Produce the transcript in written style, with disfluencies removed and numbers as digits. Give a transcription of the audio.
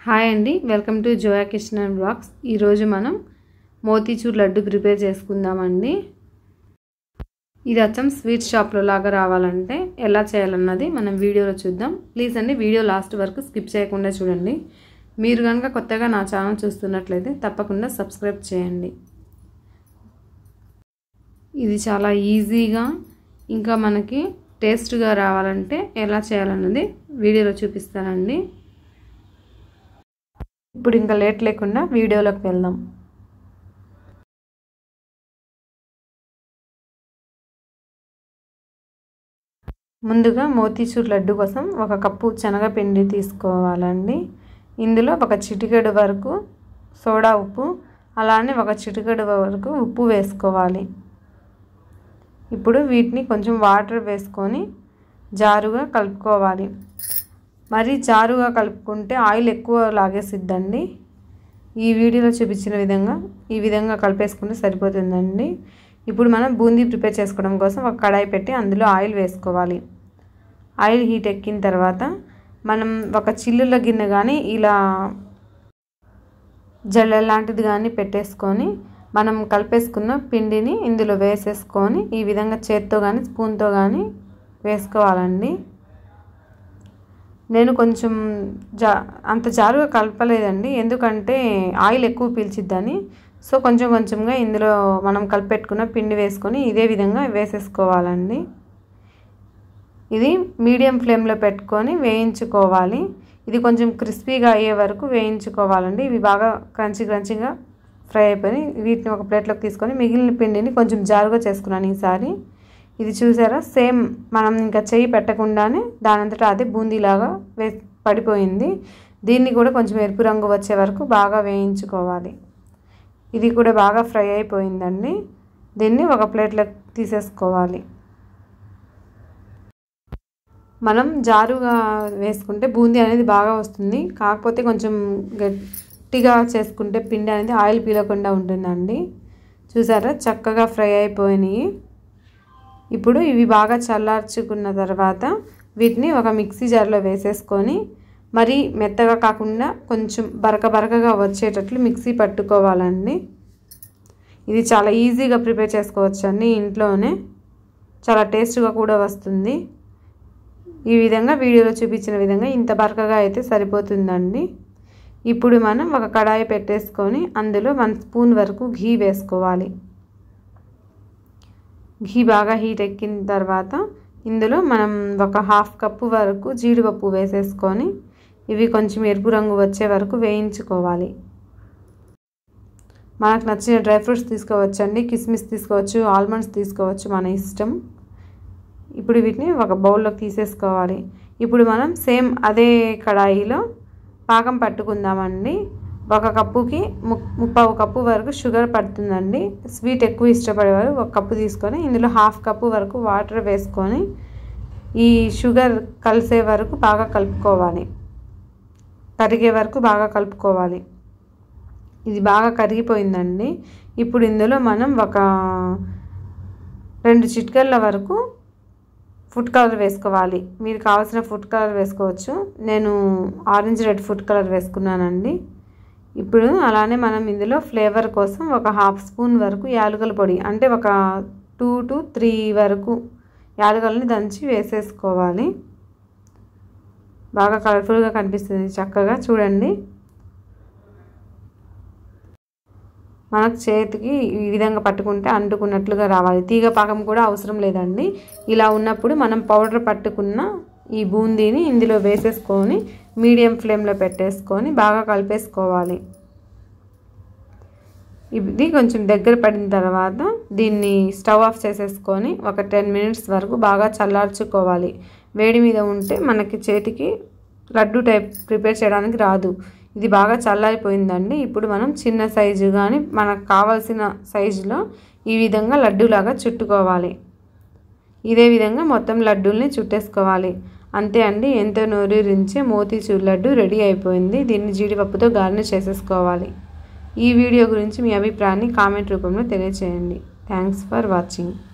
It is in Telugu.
హాయ్ అండి, welcome to Zoya kitchen and blogs. ఈరోజు మనం మోతీచూర్ లడ్డు ప్రిపేర్ చేసుకుందామండి. ఇది అచ్చం స్వీట్ షాప్లో లాగా రావాలంటే ఎలా చేయాలన్నది మనం వీడియోలో చూద్దాం. ప్లీజ్ అండి వీడియో లాస్ట్ వరకు స్కిప్ చేయకుండా చూడండి. మీరు కనుక కొత్తగా నా ఛానల్ చూస్తున్నట్లయితే తప్పకుండా సబ్స్క్రైబ్ చేయండి. ఇది చాలా ఈజీగా ఇంకా మనకి టేస్ట్గా రావాలంటే ఎలా చేయాలన్నది వీడియోలో చూపిస్తానండి. ఇప్పుడు ఇంకా లేట్ లేకుండా వీడియోలోకి వెళ్దాం. ముందుగా మోతీచూర్ లడ్డు కోసం 1 కప్పు శనగపిండి తీసుకోవాలండి. ఇందులో 1 చిటికెడు వరకు సోడా ఉప్పు, అలానే 1 చిటికెడు వరకు ఉప్పు వేసుకోవాలి. ఇప్పుడు వీటిని కొంచెం వాటర్ వేసుకొని జారుగా కలుపుకోవాలి. మరి జారుగా కలుపుకుంటే ఆయిల్ ఎక్కువ లాగేసిద్దండి. ఈ వీడియోలో చూపించిన ఈ విధంగా కలిపేసుకుంటే సరిపోతుందండి. ఇప్పుడు మనం బూందీ ప్రిపేర్ చేసుకోవడం కోసం ఒక కడాయి పెట్టి అందులో ఆయిల్ వేసుకోవాలి. ఆయిల్ హీట్ ఎక్కిన తర్వాత మనం ఒక చిల్లుల గిన్నె కానీ ఇలా జల్లె లాంటిది కానీ పెట్టేసుకొని మనం కలిపేసుకున్న పిండిని ఇందులో వేసేసుకొని ఈ విధంగా చేత్తో కానీ స్పూన్తో కానీ వేసుకోవాలండి. నేను కొంచెం అంత జారుగా కలపలేదండి, ఎందుకంటే ఆయిల్ ఎక్కువ పీల్చిద్దని. సో కొంచెం కొంచెంగా ఇందులో మనం కలిపెట్టుకున్న పిండి వేసుకొని ఇదే విధంగా వేసేసుకోవాలండి. ఇది మీడియం ఫ్లేమ్లో పెట్టుకొని వేయించుకోవాలి. ఇది కొంచెం క్రిస్పీగా అయ్యే వరకు వేయించుకోవాలండి. ఇవి బాగా క్రంచీగా ఫ్రై అయిపోయి వీటిని ఒక ప్లేట్లోకి తీసుకొని మిగిలిన పిండిని కొంచెం జారుగా చేసుకున్నాను ఈసారి. ఇది చూసారా, సేమ్ మనం ఇంకా చెయ్యి పెట్టకుండానే దానంతటా అదే బూందీలాగా పడిపోయింది. దీన్ని కూడా కొంచెం ఎరుపు రంగు వచ్చే వరకు బాగా వేయించుకోవాలి. ఇది కూడా బాగా ఫ్రై అయిపోయిందండి. దీన్ని ఒక ప్లేట్లోకి తీసేసుకోవాలి. మనం జారుగా వేసుకుంటే బూందీ అనేది బాగా వస్తుంది, కాకపోతే కొంచెం గట్టిగా చేసుకుంటే పిండి అనేది ఆయిల్ పీలకుండా ఉంటుందండి. చూసారా, చక్కగా ఫ్రై అయిపోయినాయి. ఇప్పుడు ఇవి బాగా చల్లార్చుకున్న తర్వాత వీటిని ఒక మిక్సీ జార్లో వేసేసుకొని మరి మెత్తగా కాకుండా కొంచెం బరకగా వచ్చేటట్లు మిక్సీ పట్టుకోవాలండి. ఇది చాలా ఈజీగా ప్రిపేర్ చేసుకోవచ్చండి, ఇంట్లోనే చాలా టేస్ట్గా కూడా వస్తుంది. ఈ విధంగా వీడియోలో చూపించిన విధంగా ఇంత బరకగా అయితే సరిపోతుందండి. ఇప్పుడు మనం ఒక కడాయి పెట్టేసుకొని అందులో 1 స్పూన్ వరకు ఘీ వేసుకోవాలి. ఘీ బాగా హీట్ ఎక్కిన తర్వాత ఇందులో మనం ఒక 1/2 కప్పు వరకు జీడిపప్పు వేసేసుకొని ఇవి కొంచెం ఎరుపు రంగు వచ్చే వరకు వేయించుకోవాలి. మనకు నచ్చిన డ్రై ఫ్రూట్స్ తీసుకోవచ్చండి, కిస్మిస్ తీసుకోవచ్చు, ఆల్మండ్స్ తీసుకోవచ్చు, మన ఇష్టం. ఇప్పుడు వీటిని ఒక బౌల్లోకి తీసేసుకోవాలి. ఇప్పుడు మనం సేమ్ అదే కడాయిలో పాకం పట్టుకుందామండి. 1 కప్పుకి 3/4 కప్పు వరకు షుగర్ పడుతుందండి. స్వీట్ ఎక్కువ ఇష్టపడేవారు 1 కప్పు తీసుకొని ఇందులో 1/2 కప్పు వరకు వాటర్ వేసుకొని ఈ షుగర్ కలిసే వరకు బాగా కలుపుకోవాలి, కరిగే వరకు బాగా కలుపుకోవాలి. ఇది బాగా కరిగిపోయిందండి. ఇప్పుడు ఇందులో మనం ఒక 2 చిటికెళ్ళ వరకు ఫుడ్ కలర్ వేసుకోవాలి. మీరు కావాల్సిన ఫుడ్ కలర్ వేసుకోవచ్చు. నేను ఆరెంజ్ రెడ్ ఫుడ్ కలర్ వేసుకున్నానండి. ఇప్పుడు అలానే మనం ఇందులో ఫ్లేవర్ కోసం ఒక 1/2 స్పూన్ వరకు యాలకుల పొడి, అంటే ఒక 2 to 3 వరకు యాలకులని దంచి వేసేసుకోవాలి. బాగా కలర్ఫుల్గా కనిపిస్తుంది, చక్కగా చూడండి. మనకు చేతికి ఈ విధంగా పట్టుకుంటే అంటుకున్నట్లుగా రావాలి. తీగ పాకం కూడా అవసరం లేదండి. ఇలా ఉన్నప్పుడు మనం పౌడర్ పట్టుకున్న ఈ బూందీని ఇందులో వేసేసుకొని మీడియం ఫ్లేమ్లో పెట్టేసుకొని బాగా కలిపేసుకోవాలి. ఇది కొంచెం దగ్గర పడిన తర్వాత దీన్ని స్టవ్ ఆఫ్ చేసేసుకొని ఒక 10 మినిట్స్ వరకు బాగా చల్లార్చుకోవాలి. వేడి మీద ఉంటే మనకి చేతికి లడ్డు టైప్ ప్రిపేర్ చేయడానికి రాదు. ఇది బాగా చల్లారిపోయిందండి. ఇప్పుడు మనం చిన్న సైజు కానీ మనకు కావాల్సిన సైజులో ఈ విధంగా లడ్డూలాగా చుట్టుకోవాలి. ఇదే విధంగా మొత్తం లడ్డూల్ని చుట్టేసుకోవాలి. అంతే అండి, ఎంతో నోరూరించే మోతీచూర్ లడ్డు రెడీ అయిపోయింది. దీన్ని జీడిపప్పుతో గార్నిష్ చేసేసుకోవాలి. ఈ వీడియో గురించి మీ అభిప్రాయాన్ని కామెంట్ రూపంలో తెలియజేయండి. Thanks for watching.